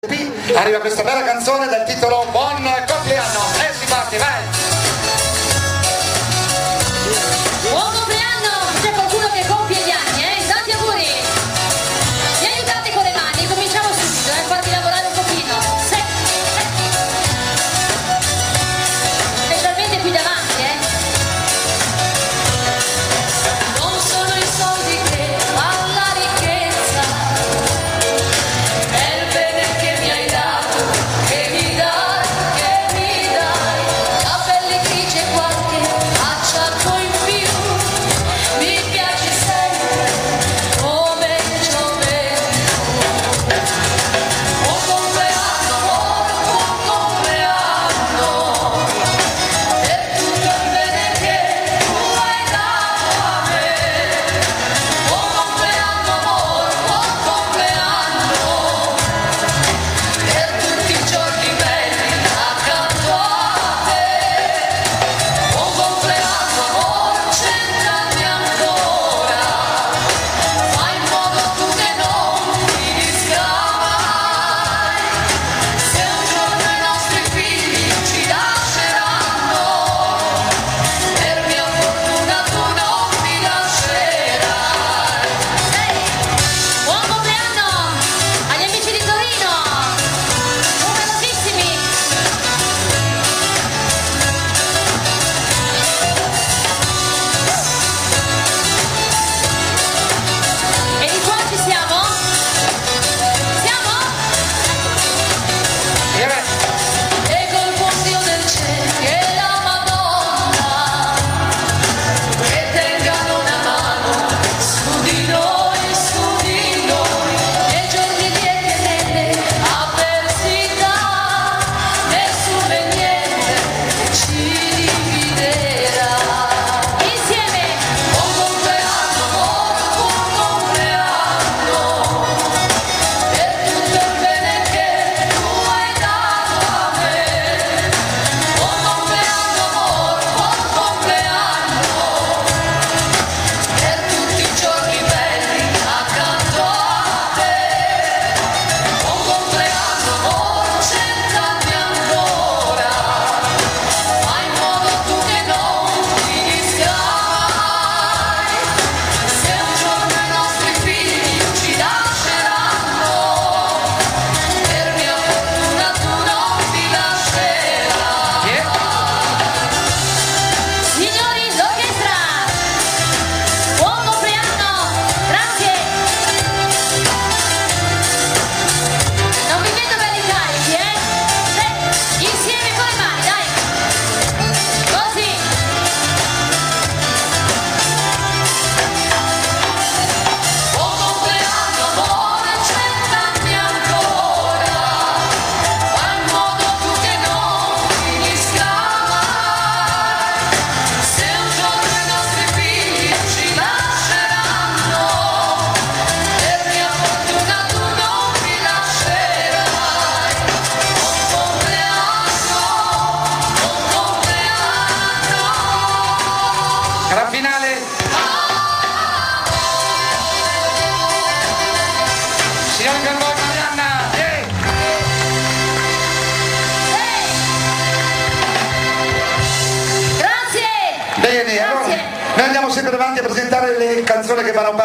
Arriva questa bella canzone dal titolo Buon compleanno e si parte, vai! Buon compleanno! C'è qualcuno che compie gli anni, tanti auguri! Mi aiutate con le mani, cominciamo subito, farvi lavorare un pochino. Specialmente qui davanti, Non sono i soldi che fanno la ricchezza, è il bene che mi hai dato, che mi dai, capelli grigi e qualche acciacco in più, mi piaci sempre come giovedì. Buon compleanno amore, buon compleanno, per tutto il bene che tu hai dato a me. Buon compleanno amore, buon compleanno, per tutti i giorni belli accanto a te. Buon compleanno amore, 100 anni ancora, fai in modo tu che non finisca mai. Se un giorno i nostri figli ci lasceranno, per mia fortuna tu non mi lascerai. Buon compleanno agli amici di Torino, numerosissimi. E di qua ci siamo? Siamo? E col buon Dio del cielo e la Madonna che tengano una mano su di noi, nei giorni lieti e nelle avversità, nessuno e niente ci dividerà. Insieme! Buon compleanno amore, buon compleanno, per tutto il bene che tu hai dato a me. Buon compleanno amore, buon compleanno, per tutti i giorni belli accanto a te. Buon compleanno amore, 100 anni ancora, fai in modo tu che non finisca mai. Se un giorno i nostri figli ci lasceranno, per mia fortuna tu non mi lascerai. Signori d'orchestra, buon compleanno, grazie. Non vi vedo belli carichi, insieme con le mani, dai. Così. Buon compleanno amore, 100 anni ancora, fai in modo tu che non finisca mai. Se un giorno i nostri figli ci lasceranno, per mia fortuna tu non mi lascerai. Buon compleanno, buon compleanno. Gran finale! Signor Gambò, Marianna! Grazie! Bene, allora Grazie. noi andiamo sempre davanti a presentare le canzoni che vanno